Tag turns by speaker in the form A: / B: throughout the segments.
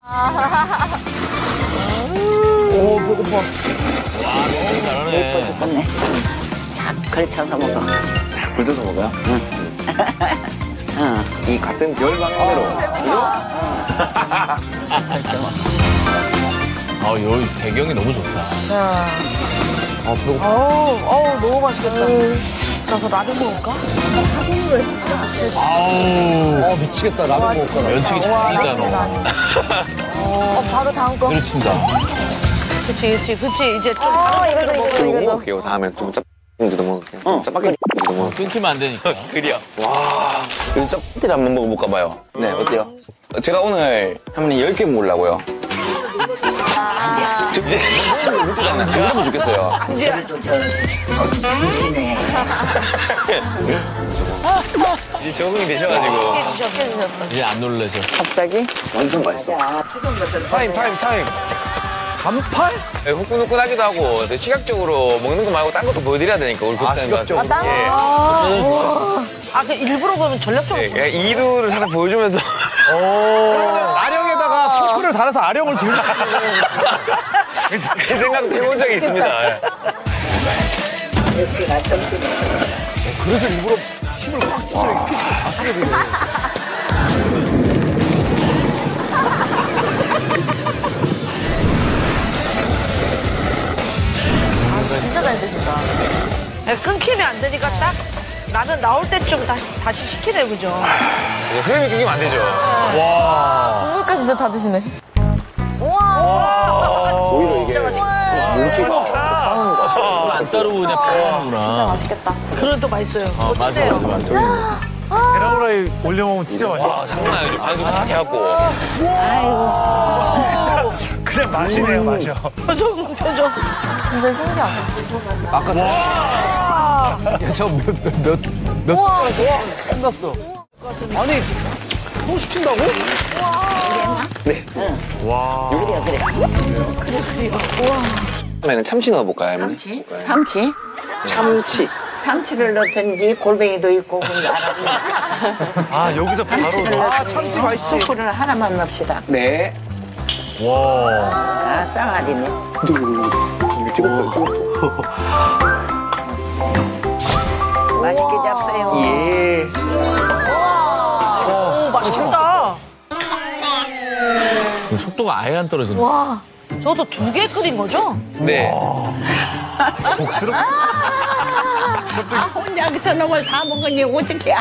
A: 오, 배고파.
B: 와, 너무 잘하네.
C: 좋네. 착 걸쳐서 먹어.
D: 불떠서 먹어요?
C: 응. 응.
D: 이 같은 별 방향으로.
B: 여기 배경이 너무 좋다.
A: 아, 배고파.
E: 너무 맛있겠다. 그래서 라면 먹을까?
B: 아우.
A: 미치겠다. 라면 먹을까?
B: 면치기 잘이다, 너.
E: 바로 다음 거.
B: 때려친다.
E: 그치. 이제 좀
D: 그리고 먹을게요. 다음에 좀 짭짤이도 먹을게요. 좀 짜파게티도 먹을게요.
B: 끊기면 안 되니까.
D: 그려. 와. 짭짤이를 한번 먹어볼까 봐요. 네, 어때요? 제가 오늘 한 번에 10개 먹으려고요. 지금 묻지도 않아요. 안 먹으면 죽겠어요.
C: 조심해.
D: 이제 적응이 되셔가지고.
B: 이제 안 놀래죠.
C: 갑자기?
D: 완전 맛있어.
A: 타임. 간팔?
D: 네, 후끈후끈하기도 하고 시각적으로 먹는 거 말고 딴 것도 보여드려야 되니까 우리
A: 시각적으로.
E: 그 일부러 그러면 전략적으로.
D: 예, 이두를 살짝 보여주면서
A: 아령에다가 스프를 달아서 아령을 들고.
D: 그 생각도 해본 적이 있습니다. 예.
A: 그래서 일부러 힘을 꽉 써서 핏줄 다 쓰게 되네.
E: 진짜 잘 드신다. 끊기면 안 되니까 딱 라면 나올 때쯤 다시 시키네, 그죠?
D: 흐름이 끊기면 안 되죠.
E: 국물까지 진짜 다 드시네.
D: 오히려 이게
E: 진짜 맛있겠다.
D: 물기가 상한 거 같아요.
B: 안 따르고 그냥 퍼하는구나.
E: 진짜 맛있겠다. 그래도 맛있어요.
B: 맞아.
A: 계란후라이 올려 먹으면 진짜 맛있어.
D: 와, 장난 아니죠. 반죽 싹 해갖고.
A: 그냥 맛이네요, 마셔.
E: 표정. 진짜 신기하다.
A: 아까 저몇 끝났어. 아니 또 시킨다고?
D: 네.
A: 와.
D: 다음에는 참치 넣어볼까요, 할머니?
C: 삼치?
D: 참치.
C: 삼치를 넣든지 골뱅이도 있고 그런 거 알아서.
A: 아 여기서 바로 참치 맛있지.
C: 소스를 하나만 넣읍시다.
D: 네.
C: 아, 쌍알이네.
D: 이거 찍었어요.
C: 맛있게 잡세요.
D: 예.
E: 오, 맛있다.
B: 속도가 아예 안 떨어지네.
E: 와, 저것도 2개 끓인 거죠?
D: 네.
A: 복스럽.
C: 혼자 저놈을 다 먹으니 오직이야.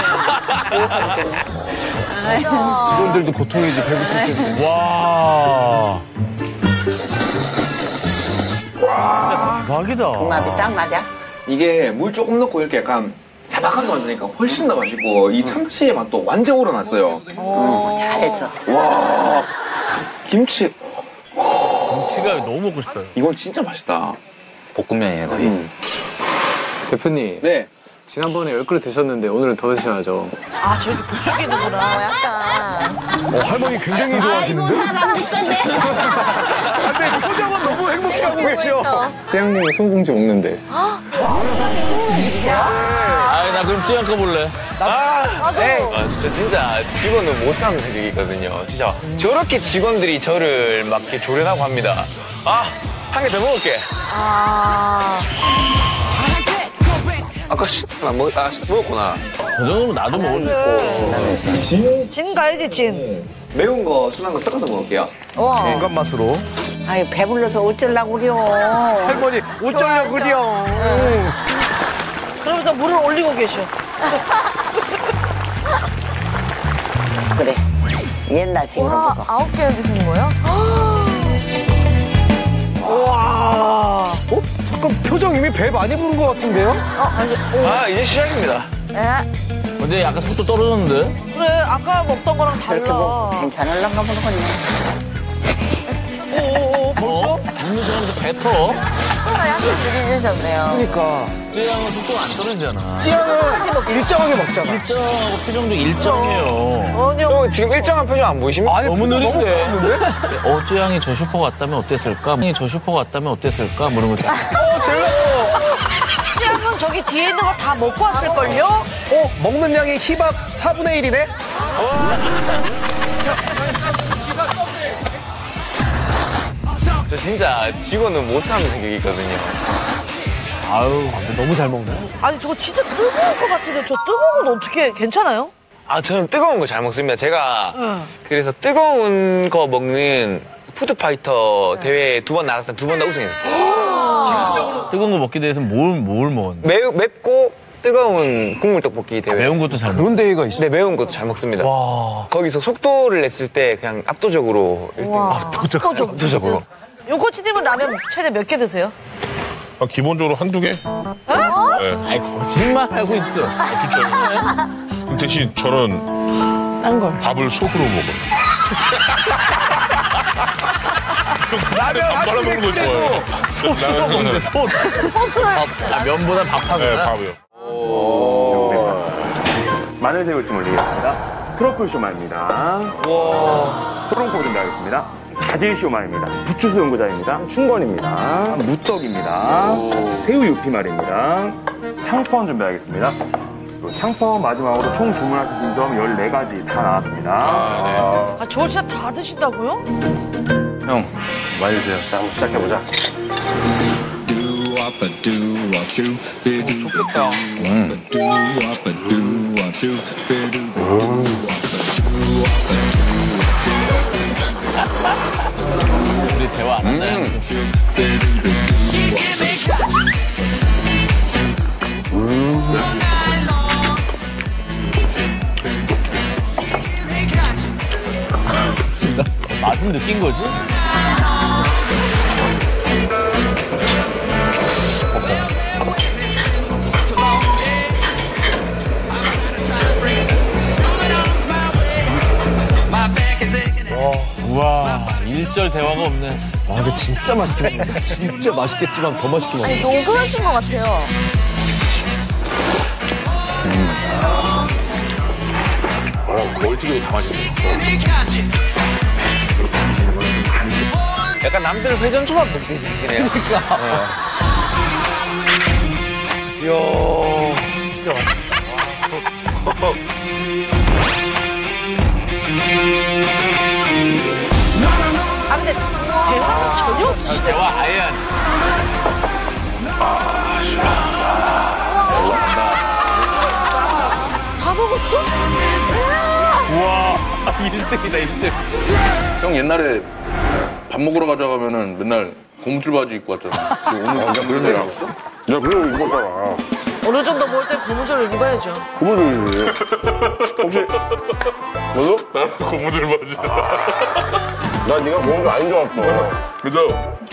A: 직원들도 고통이지 배고플 때. 와. 대박이다.
C: 궁합이 딱 맞아.
D: 이게 물 조금 넣고 이렇게 약간 자박하게 만드니까 훨씬 더 맛있고 이 참치의 맛도 완전 우러났어요.
C: 잘했어.
D: 와. 김치.
B: 제가 너무 먹고 싶어요.
D: 이건 진짜 맛있다.
F: 볶음면이에요, 거의.
G: 대표님,
D: 네.
G: 지난번에 10그릇 드셨는데 오늘은 더 드셔야죠.
E: 아, 저기 부추기는구나. 약간.
A: 할머니 굉장히 좋아하시는데? 근데 표정은 너무 행복해하고 계셔.
G: 찌양님이 소금공지 먹는데.
B: 나 그럼 찌양 꺼볼래.
D: 진짜 직원은 못 사는 생각이거든요. 진짜 저렇게 직원들이 저를 막 이렇게 조련하고 합니다. 한 개 더 먹을게. 아까 먹었구나.
B: 저 정도면 나도 먹을 수 있고.
E: 진 갈지, 진.
D: 매운 거, 순한 거 섞어서 먹을게요.
A: 건강 맛으로.
C: 아유, 배불러서 어쩌려고 그려.
A: 할머니 어쩌려고 그려.
E: 그러면서 물을 올리고 계셔.
C: 그래. 옛날식으로 먹어.
E: 9개 드시는 거예요? 와.
A: 잠깐 표정 이미 배 많이 부른 것 같은데요?
D: 이제 시작입니다.
B: 근데 약간 속도 떨어졌는데?
E: 그래, 아까 먹던 거랑
C: 저렇게
E: 달라.
C: 먹고 괜찮을란가 모르겠네.
A: 벌써?
B: 먹는 사람도 뱉어.
E: 약간 느리셨네요.
A: 그러니까.
B: 찌양은 속도가 안 떨어지잖아.
A: 찌양은 일정하게 먹잖아.
B: 일정하고 표정도 일정해요.
E: 아니요.
D: 지금 일정한 표정 안 보이십니까?
A: 아니
B: 너무 느린데?
A: 너무
B: 찌양이 저 슈퍼 갔다면 어땠을까? 저 슈퍼 갔다면 어땠을까? 뭐 이런 거.
E: 찌양은 저기 뒤에 있는 거 다 먹고 왔을걸요?
A: 먹는 양이 희밥 4분의 1이네?
D: 저 진짜 직원은 못 사는 생각이거든요.
A: 아유, 근데 너무 잘 먹네.
E: 아니 저거 진짜 뜨거울 것 같은데 저 뜨거운 건 어떻게 괜찮아요?
D: 아, 저는 뜨거운 거 잘 먹습니다. 제가
E: 응.
D: 그래서 뜨거운 거 먹는 푸드파이터 대회에 2번 나갔을 때 2번 다 우승했어요.
B: 뜨거운 거 먹기 대해서 뭘 먹었는데?
D: 맵고 뜨거운 국물 떡볶이 대회.
B: 매운 것도 잘 먹어.
A: 그런 대회가 있어.
D: 네, 매운 것도 잘 먹습니다.
A: 와.
D: 거기서 속도를 냈을 때 그냥 압도적으로 1등. 압도적으로.
E: 용코치님은 라면 최대 몇 개 드세요?
H: 기본적으로 한두 개? 네.
B: 아이, 거짓말하고 있어.
H: 진짜요? 대신 저는 밥을 소스로 먹어요. 라면 밥 말아 먹는 걸 좋아해요.
B: 소스가 뭔데, 소스. 아, 면보다
H: 네,
B: 밥하구나.
H: 밥이요.
I: 마늘새우찜 올리겠습니다. 트러플 쇼마입니다. 소롱포 준비하겠습니다. 바질 쇼마입니다. 부추 수용구자입니다. 충건입니다. 무떡입니다. 새우 유피말입니다. 창펀 준비하겠습니다. 그리고 창펀 마지막으로 총 주문하신 빈점 14가지 다 나왔습니다.
E: 아 저걸 진짜 다 드신다고요?
F: 형, 많이 드세요.
I: 자, 한번 시작해보자.
D: 좋겠다.
B: 우리 대화 안 한다. 맛은 느낀 거지? 우와, 일절 대화가 없네.
A: 와, 근데 진짜 맛있게 먹는다. 진짜 맛있겠지만 더 맛있게 먹는다.
J: 아니, 너무 끓으신 것 같아요.
H: 멀티기로 다 맛있네.
D: 약간 남들 회전 초밥 먹듯이 드시네요.
A: 그러니까.
D: 이야, 진짜 맛있다.
E: 아 근데 대화는 전혀 없으시네요.
B: 대화 아예 안.
E: 다 먹었어?
B: 우와, 1등이다, 1등.
F: 형 옛날에 밥 먹으러 가자 가면은 맨날 고무줄 바지 입고 왔잖아. 오늘 그냥 그런 일 알았어?
I: 야, 그래, 입었잖아.
E: 어느 정도 먹을 때 고무줄을 입어야죠.
I: 고무줄. 혹시, 너도?
H: 고무줄 바지.
I: 나 네가 고무줄 안 좋았어.
H: 그죠?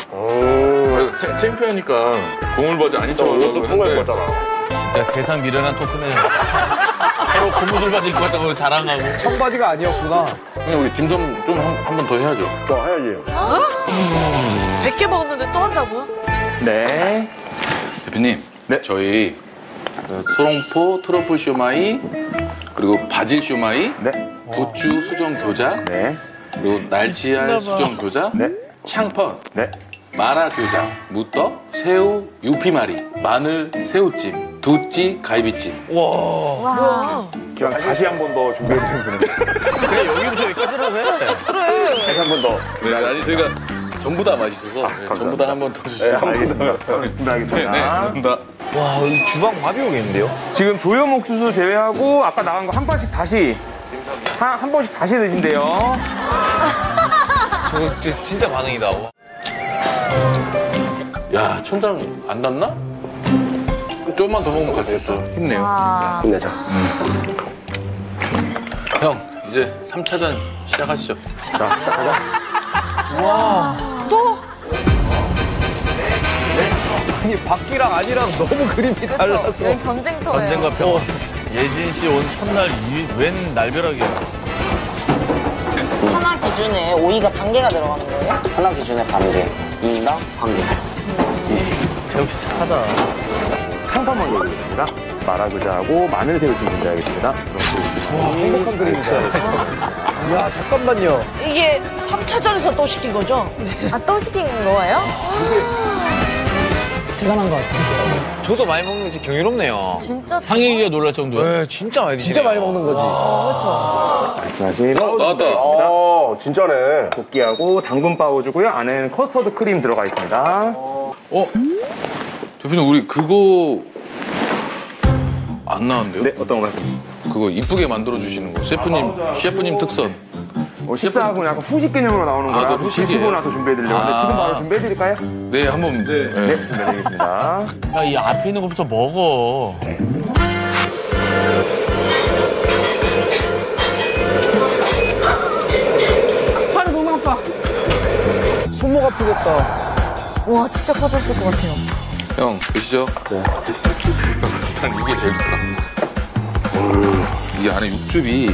F: 창피하니까 고무줄 바지 안 입혀가려고
I: 통과
F: 했는데
I: 입었잖아.
B: 진짜 세상 미련한 토크네. 서로 고무줄 바지 입고 왔다고 자랑하고.
A: 청바지가 아니었구나.
F: 형님 우리 딤섬 좀 한 번 더 해야죠.
I: 저 해야지.
E: 100개 먹었는데 또 한다고요?
I: 네.
F: 대표님,
I: 네.
F: 저희 소롱포 트러플 쇼마이 그리고 바질 쇼마이,
I: 네.
F: 부추 수정 교자,
I: 네.
F: 그리고 날치알 수정 교자,
I: 네.
F: 창펀,
I: 네.
F: 마라 교자, 무떡, 새우 유피마리, 마늘 새우찜, 두찌 갈비찜.
E: 뭐야?
I: 그냥 다시 한 번 더 준비해주시면 되는데.
B: 그래, 여기부터 여기까지라고 해.
I: 다시 한 번 더.
F: 네, 아니 저희가 전부 다 맛있어서 네, 전부 다 한 번 더
I: 네,
F: 주시면.
I: 알겠습니다. 준비하겠습니다.
F: 네, 감사합니다.
D: 와, 이 주방 밥이 오겠는데요?
I: 지금 조염 옥수수 제외하고 아까 나간 거 한 번씩 다시 한 번씩 다시 드신대요.
D: 저거 진짜 반응이다.
F: 야, 천장 안 닿나? 조금만 더 먹으면 갈 수 있어. 힘내요.
J: 와.
I: 힘내자.
F: 형, 이제 3차전 시작하시죠.
I: 자, 시작하자.
E: 또?
A: 아니, 밖이랑 아니랑 너무 그림이 달라서.
J: 여기 전쟁터예요.
B: 전쟁과 평화. 예진 씨 온 첫날 웬 날벼락이야.
C: 하나 기준에 오이가 반 개가 들어가는 거예요? 하나 기준에 반 개. 2인당 반 개.
B: 역시 착하다.
I: 창판 먼저 올리겠습니다. 마라구자하고 마늘새우찜 준비하겠습니다.
A: 와, 행복한 그림이다. 이야, 잠깐만요.
E: 이게 3차전에서 또 시킨 거죠?
J: 아, 또 시킨 거예요?
K: 대단한 것 같아요.
D: 저도 많이 먹는 게 경이롭네요.
J: 진짜
B: 상익이가 놀랄 정도야.
D: 네, 진짜 많이 드시네요.
A: 진짜 많이 먹는 거지.
J: 그렇죠.
I: 말씀하신
F: 나왔다.
A: 진짜네.
I: 도끼하고 당근 빠우주고요. 안에는 커스터드 크림 들어가 있습니다.
F: 대표님 우리 그거 안 나왔는데요?
I: 네, 어떤 거요?
F: 그거 이쁘게 만들어 주시는 거. 셰프님 특선.
I: 식사하고 약간 후식 개념으로 나오는
F: 아,
I: 거라
F: 네, 후식이에요?
I: 드시고 나서 준비해드리려고 하는데 지금 바로 준비해드릴까요?
F: 네, 한번.
I: 네, 준비해드리겠습니다.
B: 야, 이 앞에 있는 것부터 먹어.
K: 빨리 너무 아파.
A: 손목 아프겠다.
J: 와, 진짜 커졌을 것 같아요.
F: 형, 드시죠? 네. 난 이게 제일 좋다. 이 안에 육즙이.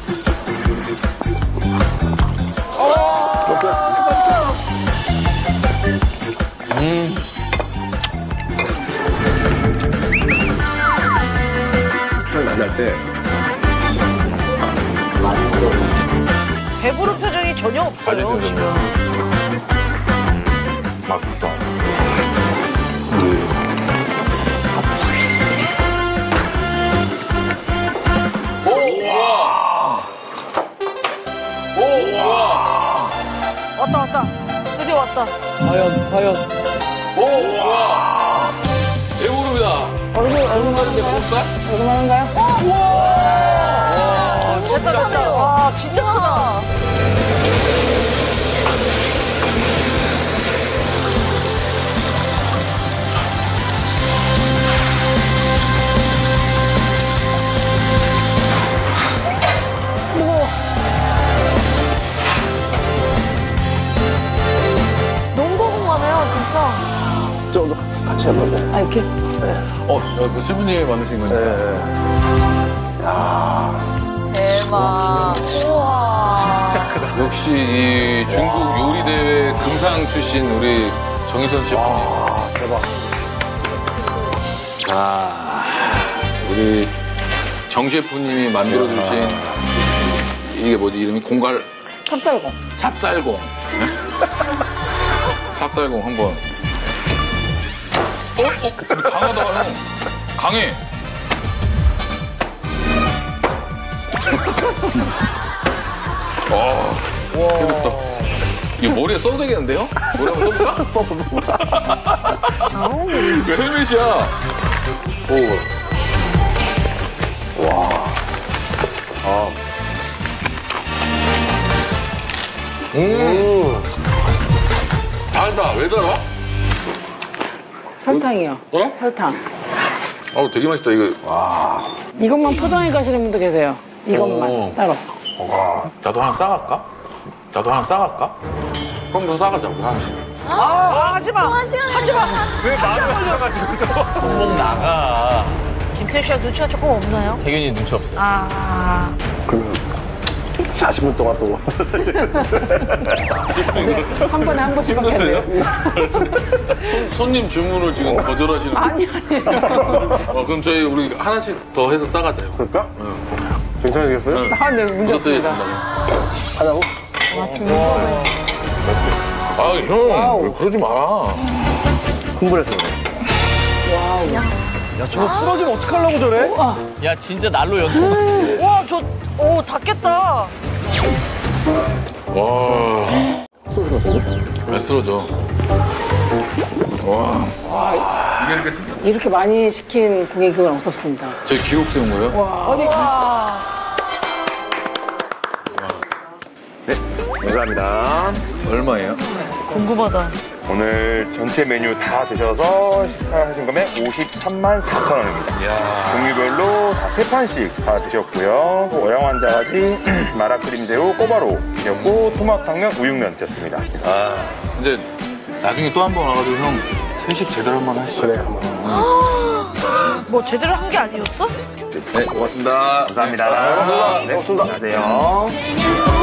A: 추억 만날 때.
E: 배부른 표정이 전혀 없어요, 지금.
F: 맛있다.
E: 왔다. 드디어 왔다.
A: 과연.
F: 배부릅니다.
E: 됐다. 와, 진짜 크다.
J: 너무 궁금하네요, 진짜.
A: 좀 같이 해볼래?
K: 아, 이렇게.
F: 그 셰프님이 만드신 거니까.
J: 대박. 우와.
F: 역시 이 중국 요리 대회 금상 출신 우리 정희선 셰프님.
A: 대박.
F: 자, 우리 정 셰프님이 만들어주신 이게 뭐지? 이름이 공갈
K: 찹쌀공.
F: 찹쌀공. 네? 찹쌀공 한번. 우리 강하다, 형. 강해. 재밌어. 이거 머리에 써도 되겠는데요? 머리 한번 써볼까? 왜 헬멧이야? 달다. 왜 달아?
K: 설탕이요.
F: 어?
K: 설탕.
F: 되게 맛있다, 이거.
K: 이것만 포장해 가시는 분도 계세요. 이것만
F: 오.
K: 따로.
F: 나도 하나 싸갈까? 그럼 너 싸가자고, 하나씩.
E: 하지 마.
J: 하지 마.
I: 왜 마음을 생각하시는 거죠?
B: 손목 나가.
E: 김태희 씨가 눈치가 조금 없나요?
B: 태균이 눈치 없어요.
A: 그러면 40분 동안 또.
K: 한 번에 한 번씩 바뀌었네요.
F: 손님 주문을 지금 거절하시는 거.
K: 아니요.
F: 그럼 저희 우리 하나씩 더 해서 싸가자요.
A: 그럴까? 괜찮으시겠어요?
K: 아, 네, 문제 없습니다.
A: 하자고?
J: 와, 등선을.
F: 형, 왜 그러지 마.
A: 흥분해서 그래. 야, 저거 쓰러지면 어떡하려고 저래?
B: 야, 진짜 날로 연통 같아.
E: 와, 닿겠다.
F: 와. 왜 쓰러져? 와.
K: 이렇게 많이 시킨 고객은 없었습니다.
F: 제 기록 세운 거예요?
A: 아니,
I: 감사합니다.
F: 얼마예요?
E: 궁금하다.
I: 오늘 전체 메뉴 다 드셔서 식사하신 금액 53만 4천 원입니다. 종류별로 다 3판씩 다 드셨고요. 어양 환자가지 마라크림새우 꼬바로 드셨고 토마탕면 우육면 드셨습니다.
F: 이제 나중에 또 한 번 와가지고 형 회식 제대로 한번 하시죠. 그래, 한번.
E: 뭐 제대로 한 게 아니었어?
F: 네, 고맙습니다.
I: 감사합니다. 네, 안녕하세요.